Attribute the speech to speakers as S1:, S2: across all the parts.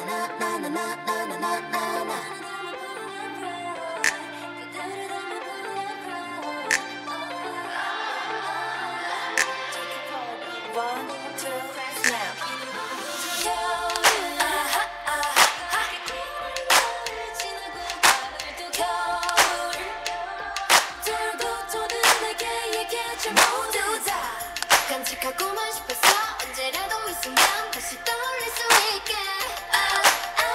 S1: One, two, snap. 모두 다 간직하고만 싶었어. 언제라도 이 순간 다시 떠올릴 수 있게. I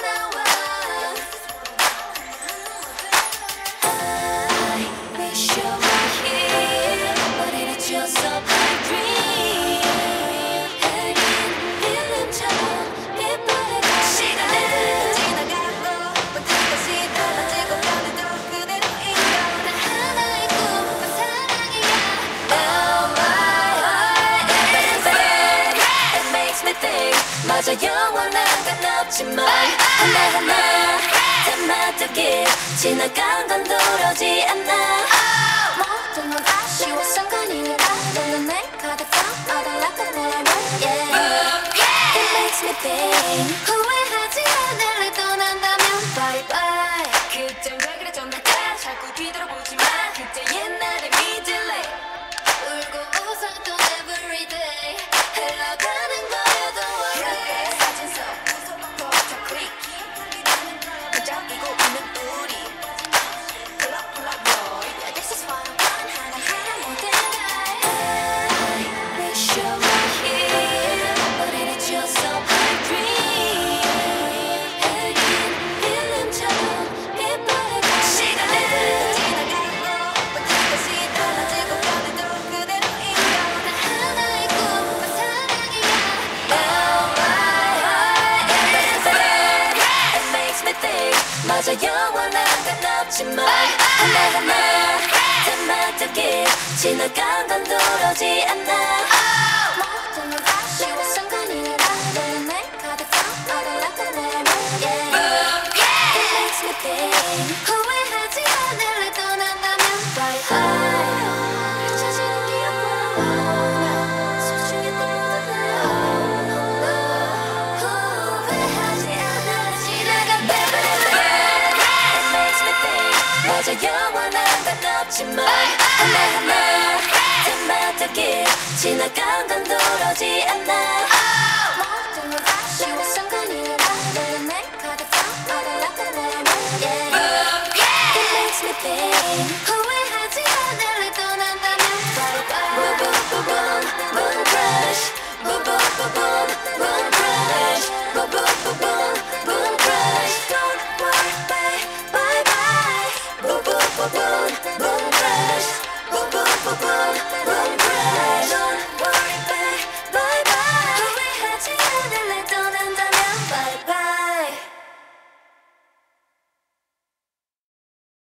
S1: wish you were here, but it's just a bad dream. 흐린 필름처럼 빛바래가 시간은 지나가고 모든 것이 떨어지고 변해도 그대로인 건 단 하나의 꿈과 사랑이야. Oh my heart is bad. It makes me think. 마저 영원한 건 없지만 하나하나 담아두길 지나간 건 돌아오지 않아. 모든 건 아쉬워 순간이라 너는 내 가득한 어달락한 날 yeah. It makes me think. 후회하지 않을래 떠난다면 bye bye. 그땐 왜 그래 좀 나가 자꾸 뒤돌아보지 마. 그때 옛날에 믿을래. 울고 웃었던 everyday 흘러가는 거야 don't worry. 사진 속 포토 클릭 반짝이고 있는 우리 Yeah, this is what I want. 하나하나 모든 걸 I wish you were here, but it's just a bad dream. 흐린 필름처럼 빛바래가 시간은 지나가고 모든 것이 떨어지고 변해도 그대로인 건 단 하나의 꿈과 사랑이야. Oh my heart is bad. It makes me think. 마저 영원한 건 없지만 하나하나 담아두길 지나간 건 돌아오지 않아. 모든 건 아쉬워 순간이라 너는 내 가득한 어달락한 날 yeah. It makes me think. 후회하지 않을래 떠난다면 bye bye. 잊혀지는 기억과 소중했던 모든 날 후회하지 않을래 지나간 It makes me think. 마저 영원한 건 없지만 하나하나 담아두길 지나간 건 돌아오지 않아. 모든 건 아쉬워 순간이라 너는 내 가득한 어달락한 날 yeah. It makes me think. 후회하지 않을래 떠난다면 bye bye. Boom boom boom crush. Boom boom boom boom crush. Boom boom boom boom crush. Don't worry bye bye. Boom boom boom boom crush. Boom boom boom boom crush.